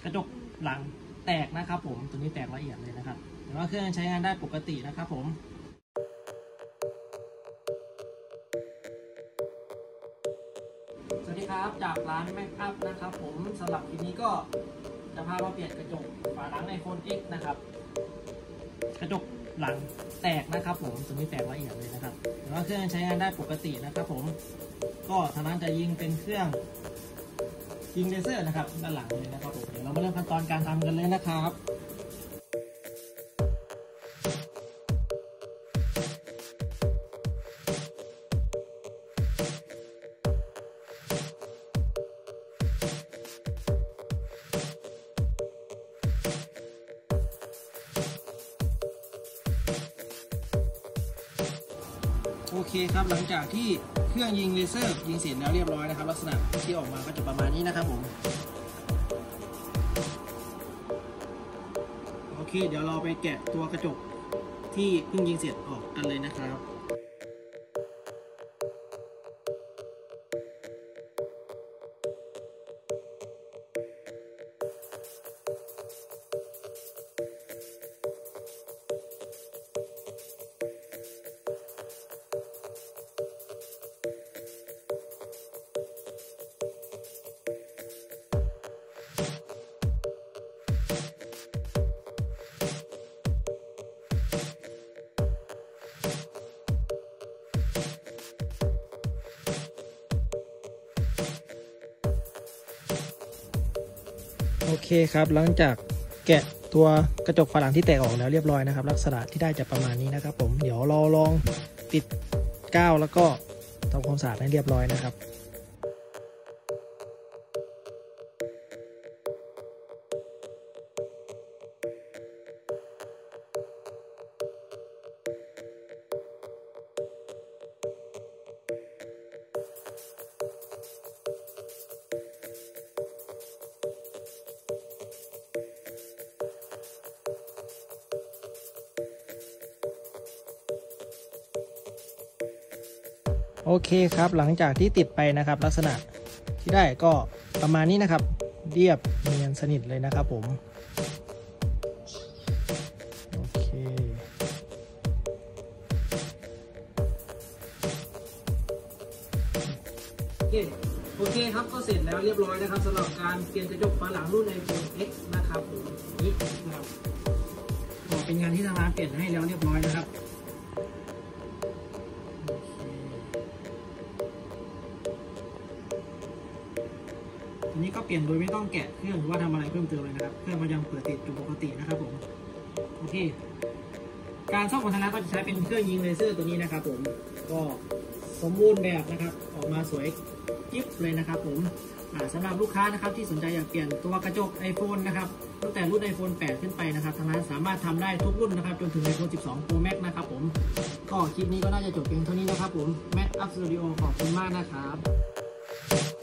กระจกหลังแตกนะครับผมตัวนี้แตกละเอียดเลยนะครับแต่ว่าเครื่องใช้งานได้ปกตินะครับผมสวัสดีครับจากร้านแม็กอัพนะครับผมสำหรับคลิปนี้ก็จะพามาเปลี่ยนกระจกฝาหลัง iPhone X นะครับกระจกหลังแตกนะครับผมตัวนี้แตกละเอียดเลยนะครับแต่ว่าเครื่องใช้งานได้ปกตินะครับผมก็ทางร้านจะยิงเป็นเครื่องยิงเลเซอร์นะครับด้านหลังเลยนะครับผมเดี๋ยวเรามาเริ่มขั้นตอนการทำกันเลยนะครับโอเคครับหลังจากที่เครื่องยิงเลเซอร์ยิงเสร็จแล้วเรียบร้อยนะครับลักษณะที่ออกมาก็จะประมาณนี้นะครับผมโอเคเดี๋ยวเราไปแกะตัวกระจกที่เพิ่งยิงเสร็จออกกันเลยนะครับโอเคครับหลังจากแกะตัวกระจกฝาหลังที่แตกออกแล้วเรียบร้อยนะครับลักษณะที่ได้จะประมาณนี้นะครับผมเดี๋ยวเราลองติดกาวแล้วก็ทำความสะอาดให้เรียบร้อยนะครับโอเคครับหลังจากที่ติดไปนะครับลักษณะที่ได้ก็ประมาณนี้นะครับเรียบเนียนสนิทเลยนะครับผมโอเคโอเคครับก็เสร็จแล้วเรียบร้อยนะครับสำหรับการเปลี่ยนกระจกฝาหลังรุ่น iPhone X นะครับผมนี้นะครับเป็นงานที่ทางร้านเปลี่ยนให้แล้วเรียบร้อยนะครับอันนี้ก็เปลี่ยนโดยไม่ต้องแกะเครื่องหรือว่าทำอะไรเพิ่มเติมเลยนะครับเครื่องมันยังเปิดติดอยู่ปกตินะครับผมโอเคการซ่อมของทางร้านก็จะใช้เป็นเครื่องยิงเลเซอร์ตัวนี้นะครับผมก็สมบูรณ์แบบนะครับออกมาสวยกิ๊บเลยนะครับผมสำหรับลูกค้านะครับที่สนใจอยากเปลี่ยนตัวกระจก iPhone นะครับตั้งแต่รุ่น iPhone 8 ขึ้นไปนะครับทางร้านสามารถทำได้ทุกรุ่นนะครับจนถึง iPhone 12 Pro Max นะครับผมก็คลิปนี้ก็น่าจะจบเพียงเท่านี้นะครับผม Mac Up Studio ขอบคุณมากนะครับ